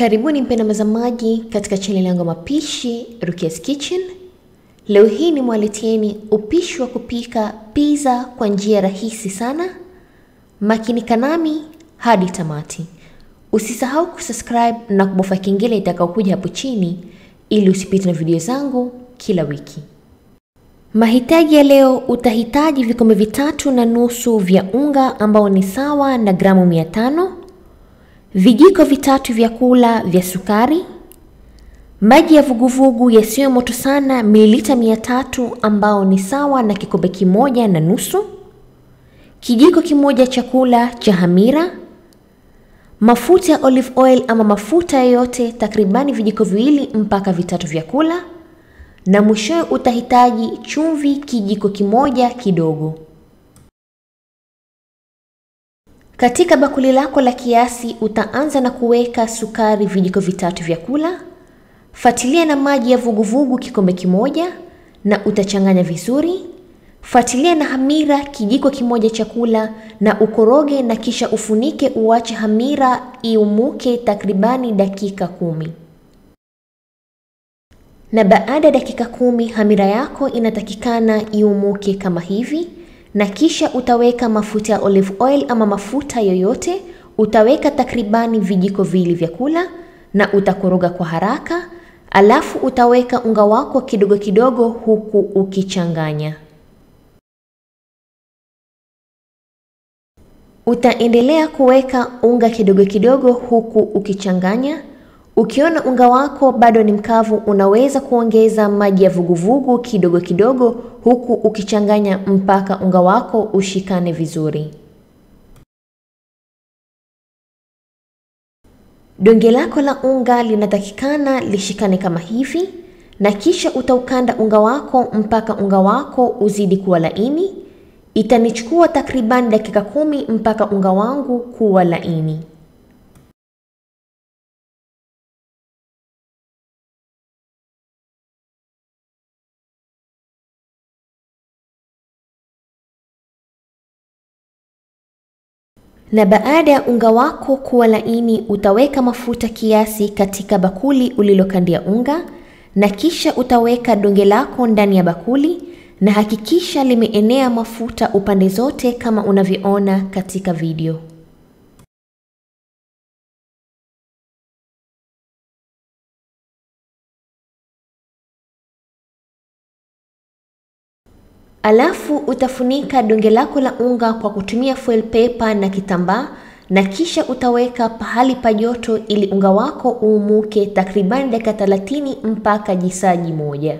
Karibuni mpenda mtazamaji katika channel yangu mapishi Rukia's Kitchen. Leo hii ni mwaletieni upishi wa kupika pizza kwa njia rahisi sana. Makinika nami hadi tamati. Usisahau kusubscribe na kubofya kengele itakayokuja hapo chini ili usipitwe na video zangu kila wiki. Mahitaji ya leo, utahitaji vikombe 3.5 vya unga ambao ni sawa na gramu 500. Vijiko 3 vya kula vya sukari, maji ya vuguvugu yasiyo moto sana mililita 300 ambao ni sawa na kikombe 1.5, kijiko kimoja chakula cha hamira, mafuta ya olive oil ama mafuta yoyote takribani vijiko 2 mpaka 3 vya kula, na mwisho utahitaji chumvi kijiko kimoja kidogo. Katika bakuli lako la kiasi utaanza na kuweka sukari vijiko 3 vya kula, fuatilia na maji ya vuguvugu kikombe kimoja na utachanganya vizuri. Fuatilia na hamira kijiko kimoja chakula na ukoroge, na kisha ufunike uache hamira iumuke takribani dakika 10. Na baada ya dakika 10 hamira yako inatakikana iumuke kama hivi. Na kisha utaweka mafuta ya olive oil ama mafuta yoyote, utaweka takribani vijiko 2 vya kula na utakoroga kwa haraka. Alafu utaweka unga wako kidogo kidogo huku ukichanganya. Utaendelea kuweka unga kidogo kidogo huku ukichanganya. Ukiona unga wako bado ni mkavu, unaweza kuongeza maji ya vuguvugu kidogo kidogo huku ukichanganya mpaka unga wako ushikane vizuri. Donge lako la unga linatakikana lishikane kama hivi, na kisha utaukanda unga wako mpaka unga wako uzidi kuwa laini. Itanichukua takriban dakika 10 mpaka unga wangu kuwa laini. Na baada ya unga wako kuwa laini, utaweka mafuta kiasi katika bakuli ulilokandia unga, na kisha utaweka donge lako ndani ya bakuli, na hakikisha limeenea mafuta upande zote kama unavyoona katika video. Alafu utafunika donge lako la unga kwa kutumia foil paper na kitambaa, na kisha utaweka pahali pa joto ili unga wako uumuke takriban dakika 30 mpaka jisaji moja.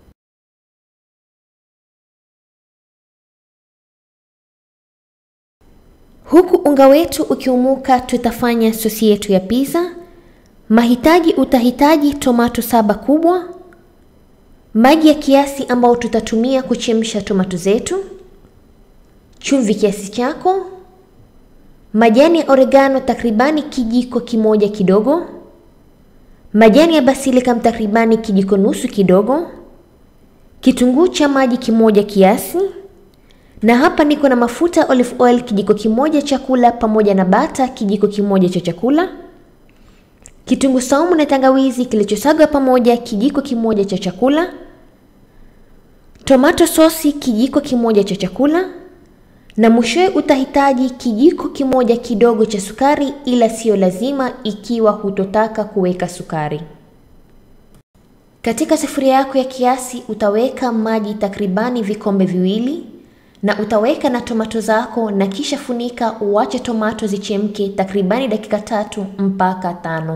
Huku unga wetu ukiumuka, tutafanya sosi yetu ya pizza. Mahitaji, utahitaji tomato 7 kubwa, maji ya kiasi ambao tutatumia kuchemsha tomato zetu, chumvi kiasi chako, majani ya oregano takribani kijiko kimoja kidogo, majani ya basilika takribani kijiko nusu kidogo, kitunguu cha maji kimoja kiasi, na hapa niko na mafuta olive oil kijiko kimoja chakula pamoja na bata kijiko kimoja cha chakula, kitunguu saumu na tangawizi kilichosagwa pamoja kijiko kimoja cha chakula, tomato sauce kijiko kimoja cha chakula, na mwisho utahitaji kijiko kimoja kidogo cha sukari, ila sio lazima ikiwa hutotaka kuweka sukari. Katika sufuria yako ya kiasi utaweka maji takribani vikombe 2, na utaweka na tomato zako, na kisha funika uache tomato zichemke takribani dakika 3 mpaka 5.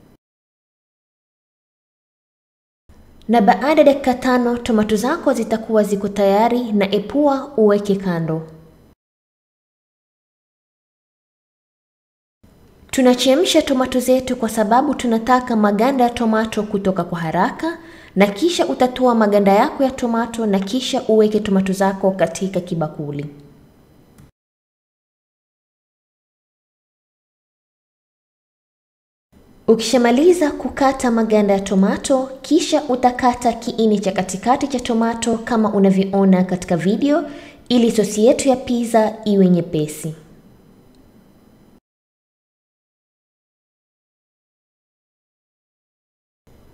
Na baada ya dakika 5 tomato zako zitakuwa ziko tayari, na epua uweke kando. Tunachemsha tomato zetu kwa sababu tunataka maganda ya tomato kutoka kwa haraka, na kisha utatoa maganda yako ya tomato na kisha uweke tomato zako katika kibakuli. Ukishamaliza kukata maganda ya tomato, kisha utakata kiini cha katikati cha tomato kama unavyoona katika video, ili sosi yetu ya pizza iwe nyepesi.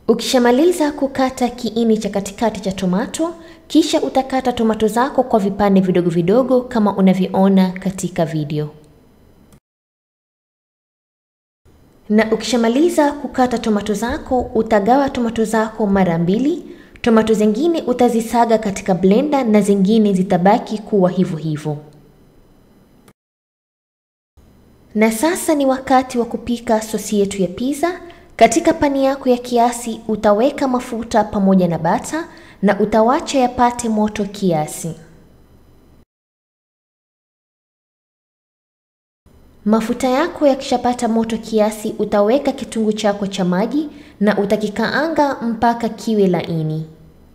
Ukishamaliza kukata kiini cha katikati cha tomato, kisha utakata tomato zako kwa vipande vidogo vidogo kama unavyoona katika video. Na ukishamaliza kukata tomato zako, utagawa tomato zako mara mbili. Tomato zingine utazisaga katika blender na zingine zitabaki kuwa hivyo hivyo. Na sasa ni wakati wa kupika sosi yetu ya pizza. Katika pani yako ya kiasi utaweka mafuta pamoja na bata na utawacha yapate moto kiasi. Mafuta yako yakishapata moto kiasi, utaweka kitunguu chako cha maji na utakikaanga mpaka kiwe laini.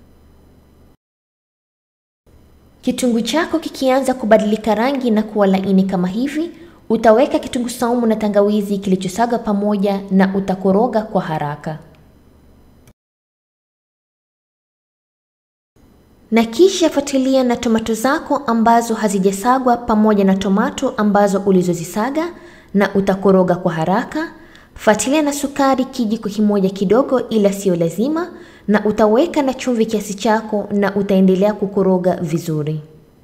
Kitunguu chako kikianza kubadilika rangi na kuwa laini kama hivi, utaweka kitunguu saumu na tangawizi kilichosaga pamoja na utakoroga kwa haraka. Na kisha fuatilia na tomato zako ambazo hazijasagwa pamoja na tomato ambazo ulizozisaga na utakoroga kwa haraka. Fuatilia na sukari kijiko kimoja kidogo ila sio lazima, na utaweka na chumvi kiasi chako na utaendelea kukoroga vizuri.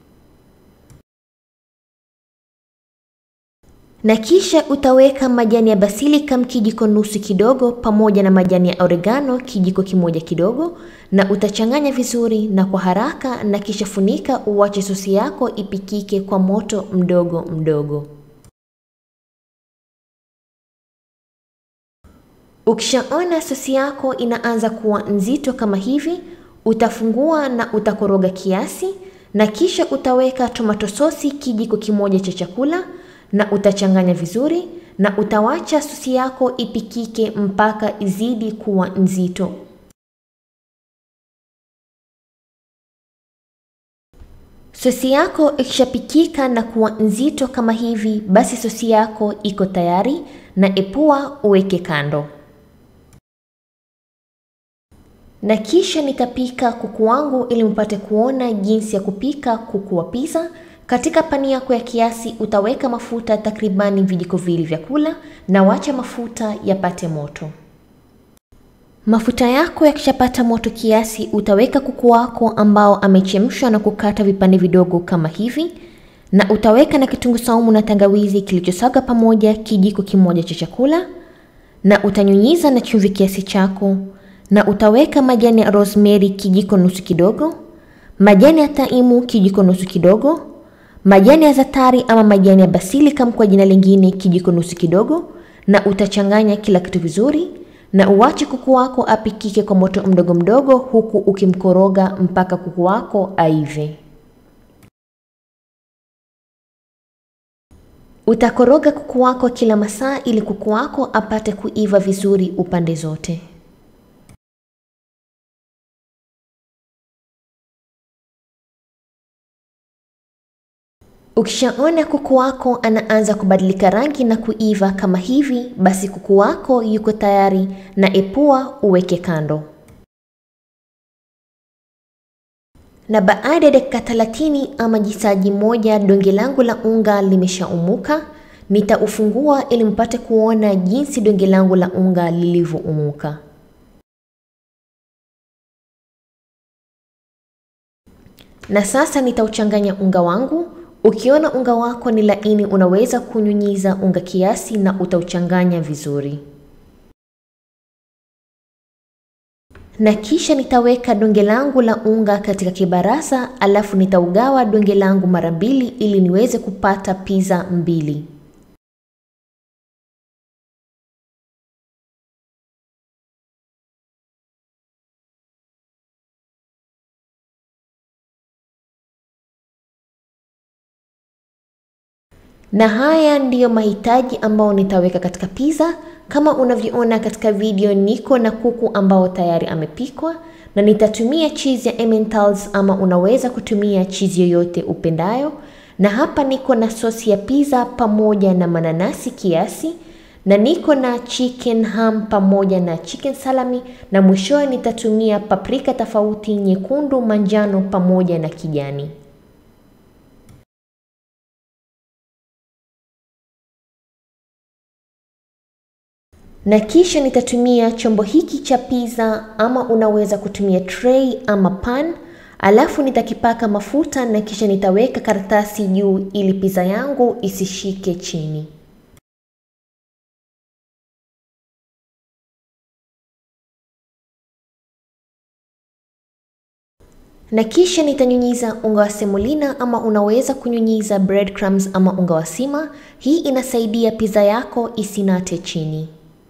Na kisha utaweka majani ya basilika kijiko nusu kidogo pamoja na majani ya oregano kijiko kimoja kidogo na utachanganya vizuri na kwa haraka, na kisha funika uwache sosi yako ipikike kwa moto mdogo mdogo. Ukishaona sosi yako inaanza kuwa nzito kama hivi, utafungua na utakoroga kiasi, na kisha utaweka tomato sosi kijiko kimoja cha chakula na utachanganya vizuri na utawacha sosi yako ipikike mpaka izidi kuwa nzito. Sosi yako ikishapikika na kuwa nzito kama hivi, basi sosi yako iko tayari na epua uweke kando. Na kisha nitapika kuku wangu ili mpate kuona jinsi ya kupika kuku wa pizza. Katika pani yako ya kiasi utaweka mafuta takribani vijiko viwili vya kula na wacha mafuta yapate moto. Mafuta yako yakishapata moto kiasi, utaweka kuku wako ambao amechemshwa na kukata vipande vidogo kama hivi, na utaweka na kitunguu saumu na tangawizi kilichosaga pamoja kijiko kimoja cha chakula, na utanyunyiza na chumvi kiasi chako, na utaweka majani ya rosemary kijiko nusu kidogo, majani ya thyme kijiko nusu kidogo, majani ya zatari ama majani ya basilika kwa jina lingine kijiko nusu kidogo, na utachanganya kila kitu vizuri na uwache kuku wako apikike kwa moto mdogo mdogo huku ukimkoroga mpaka kuku wako aive. Utakoroga kuku wako kila masaa ili kuku wako apate kuiva vizuri upande zote. Ukishaona kuku wako anaanza kubadilika rangi na kuiva kama hivi, basi kuku wako yuko tayari na epua uweke kando. Na baada ya dakika 30 ama jisaji moja, donge langu la unga limeshaumuka. Nitaufungua ili mpate kuona jinsi donge langu la unga lilivyoumuka. Na sasa nitauchanganya unga wangu. Ukiona unga wako ni laini, unaweza kunyunyiza unga kiasi na utauchanganya vizuri. Na kisha nitaweka donge langu la unga katika kibarasa, alafu nitaugawa donge langu mara mbili ili niweze kupata pizza mbili. Na haya ndiyo mahitaji ambao nitaweka katika pizza. Kama unavyoona katika video, niko na kuku ambao tayari amepikwa na nitatumia cheese ya Emmental's ama unaweza kutumia cheese yoyote upendayo. Na hapa niko na sosi ya pizza pamoja na mananasi kiasi, na niko na chicken ham pamoja na chicken salami, na mwishowe nitatumia paprika tofauti, nyekundu, manjano pamoja na kijani. Na kisha nitatumia chombo hiki cha pizza, ama unaweza kutumia tray ama pan. Alafu nitakipaka mafuta na kisha nitaweka karatasi juu ili pizza yangu isishike chini. Na kisha nitanyunyiza unga wa semolina, ama unaweza kunyunyiza breadcrumbs ama unga wa sima. Hii inasaidia pizza yako isinate chini.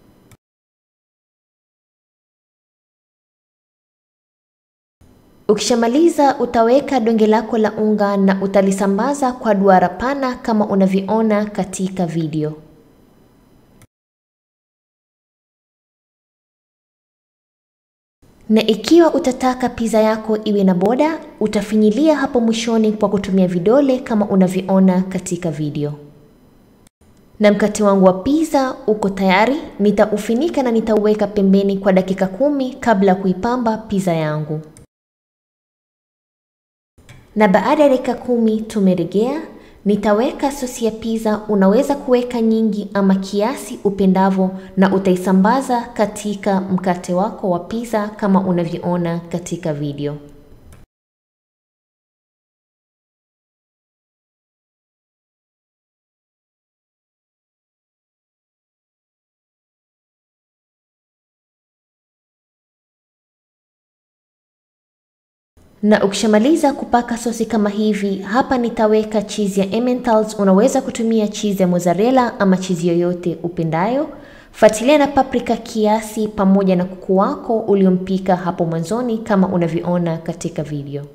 Ukishamaliza utaweka donge lako la unga na utalisambaza kwa duara pana kama unavyoona katika video. Na ikiwa utataka pizza yako iwe na boda, utafinyilia hapo mwishoni kwa kutumia vidole kama unavyoona katika video. Na mkate wangu wa pizza uko tayari. Nitaufinika na nitauweka pembeni kwa dakika 10 kabla kuipamba pizza yangu. Na baada ya dakika 10 tumerejea. Nitaweka sosi ya pizza, unaweza kuweka nyingi ama kiasi upendavo, na utaisambaza katika mkate wako wa pizza kama unavyoona katika video. Na ukishamaliza kupaka sosi kama hivi, hapa nitaweka cheese ya Emmentaler. Unaweza kutumia cheese ya mozzarella ama cheese yoyote upendayo. Fuatilia na paprika kiasi pamoja na kuku wako uliompika hapo mwanzoni kama unavyoona katika video.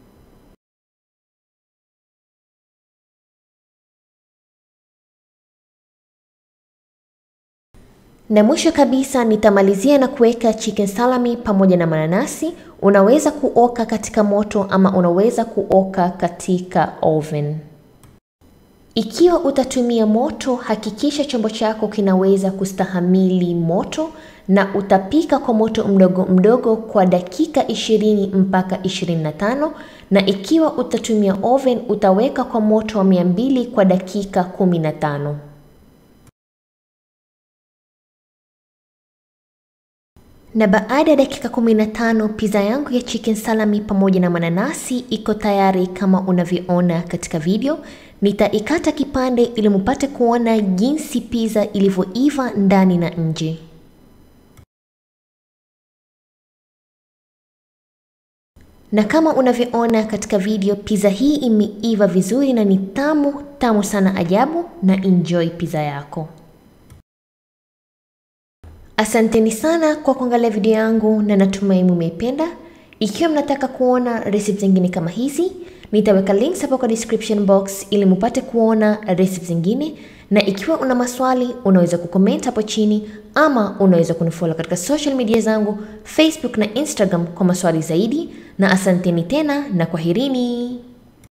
Na mwisho kabisa nitamalizia na kuweka chicken salami pamoja na mananasi. Unaweza kuoka katika moto ama unaweza kuoka katika oven. Ikiwa utatumia moto, hakikisha chombo chako kinaweza kustahamili moto, na utapika kwa moto mdogo mdogo kwa dakika 20 mpaka 25. Na ikiwa utatumia oven, utaweka kwa moto wa 200 kwa dakika 15. Na baada ya dakika 15 pizza yangu ya chicken salami pamoja na mananasi iko tayari kama unavyoona katika video. Nitaikata kipande ili mpate kuona jinsi pizza ilivyoiva ndani na nje. Na kama unavyoona katika video, pizza hii imeiva vizuri na ni tamu sana ajabu, na enjoy pizza yako. Asanteni sana kwa kuangalia video yangu na natumai mmeipenda. Ikiwa mnataka kuona recipes zingine kama hizi, nitaweka links hapo kwa description box ili mpate kuona recipes zingine. Na ikiwa una maswali, unaweza kucomment hapo chini, ama unaweza kunifollow katika social media zangu Facebook na Instagram kwa maswali zaidi. Na asanteni tena na kwaherini.